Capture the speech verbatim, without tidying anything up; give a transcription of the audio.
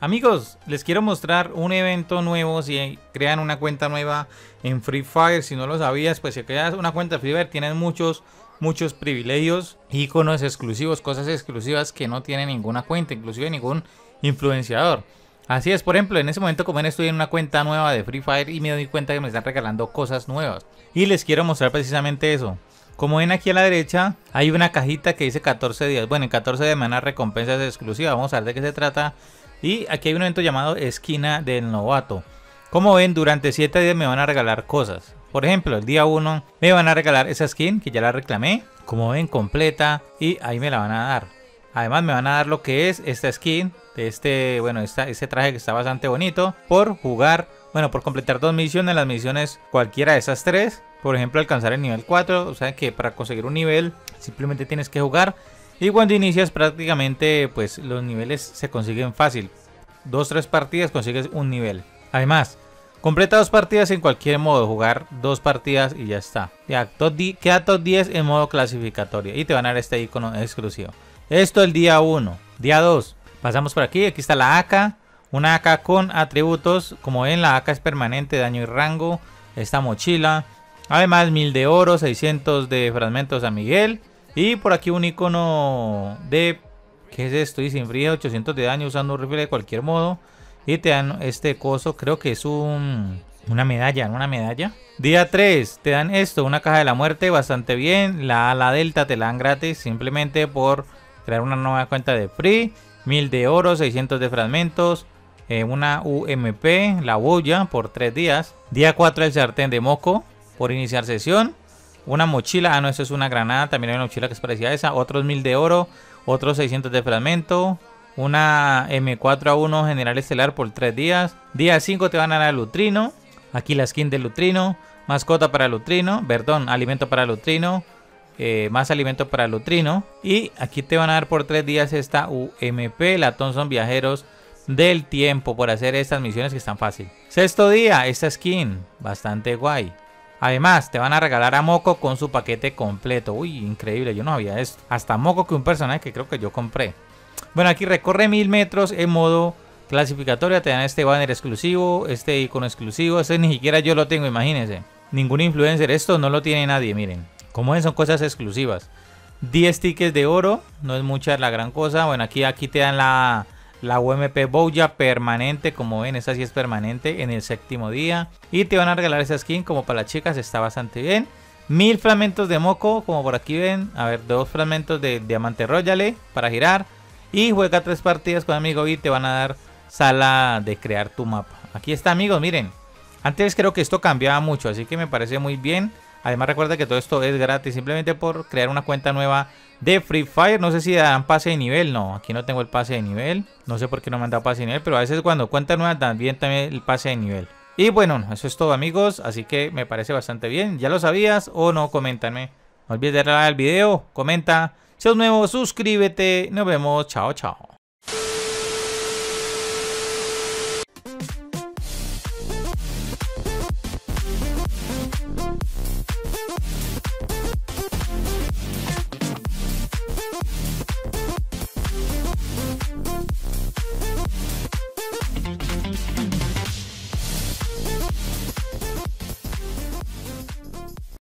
Amigos, les quiero mostrar un evento nuevo. Si crean una cuenta nueva en Free Fire, si no lo sabías, pues si creas una cuenta de Free Fire tienes muchos muchos privilegios, iconos exclusivos, cosas exclusivas que no tiene ninguna cuenta, inclusive ningún influenciador. Así es, por ejemplo, en ese momento como ven, estoy en una cuenta nueva de Free Fire y me doy cuenta que me están regalando cosas nuevas. Y les quiero mostrar precisamente eso. Como ven aquí a la derecha, hay una cajita que dice catorce días. Bueno, en catorce días me van a recompensas exclusivas. Vamos a ver de qué se trata. Y aquí hay un evento llamado Esquina del Novato. Como ven, durante siete días me van a regalar cosas. Por ejemplo, el día uno me van a regalar esa skin que ya la reclamé. Como ven, completa. Y ahí me la van a dar. Además me van a dar lo que es esta skin. De este, bueno, esta, este traje que está bastante bonito. Por jugar, bueno, por completar dos misiones. Las misiones cualquiera de esas tres. Por ejemplo, alcanzar el nivel cuatro. O sea que para conseguir un nivel simplemente tienes que jugar. Y cuando inicias prácticamente pues los niveles se consiguen fácil. Dos, tres partidas consigues un nivel. Además, completa dos partidas en cualquier modo. Jugar dos partidas y ya está. Ya, top queda top diez en modo clasificatorio. Y te van a dar este icono exclusivo. Esto el día uno. Día dos. Pasamos por aquí. Aquí está la A K. Una A K con atributos. Como ven, la A K es permanente, daño y rango. Esta mochila. Además, mil de oro, seiscientos de fragmentos a Miguel. Y por aquí un icono de... ¿Qué es esto? Dice inflige ochocientos de daño usando un rifle de cualquier modo. Y te dan este coso, creo que es un... Una medalla, ¿no? Una medalla. Día tres, te dan esto, una caja de la muerte, bastante bien. La A, la Delta te la dan gratis simplemente por crear una nueva cuenta de Free. mil de oro, seiscientos de fragmentos. Eh, una U M P, la boya, por tres días. Día cuatro, el sartén de moco, por iniciar sesión. Una mochila, ah no, eso es una granada, también hay una mochila que es parecida a esa. Otros mil de oro, otros seiscientos de fragmento. Una M cuatro A uno general estelar por tres días. Día cinco te van a dar el Lutrino. Aquí la skin del Lutrino. Mascota para el Lutrino, perdón, alimento para el Lutrino. Eh, más alimento para el Lutrino. Y aquí te van a dar por tres días esta U M P, la Thompson Viajeros del Tiempo, por hacer estas misiones que están fácil. Sexto día, esta skin, bastante guay. Además, te van a regalar a Moco con su paquete completo. Uy, increíble, yo no había esto. Hasta Moco, que un personaje que creo que yo compré. Bueno, aquí recorre mil metros en modo clasificatorio. Te dan este banner exclusivo, este icono exclusivo. Este ni siquiera yo lo tengo, imagínense. Ningún influencer, esto no lo tiene nadie, miren. Como ven, son cosas exclusivas. diez tickets de oro, no es mucha la gran cosa. Bueno, aquí, aquí te dan la... La U M P Bouya permanente, como ven, esta sí es permanente en el séptimo día. Y te van a regalar esa skin como para las chicas, está bastante bien. Mil fragmentos de moco, como por aquí ven. A ver, dos fragmentos de diamante royale para girar. Y juega tres partidas con amigo y te van a dar sala de crear tu mapa. Aquí está, amigos, miren. Antes creo que esto cambiaba mucho, así que me parece muy bien. Además recuerda que todo esto es gratis, simplemente por crear una cuenta nueva de Free Fire. No sé si dan pase de nivel, no, aquí no tengo el pase de nivel. No sé por qué no me han dado pase de nivel, pero a veces cuando cuenta nueva también también el pase de nivel. Y bueno, eso es todo, amigos, así que me parece bastante bien. ¿Ya lo sabías o no? Coméntame. No olvides darle like al video, comenta. Si sos nuevo, suscríbete. Nos vemos, chao, chao.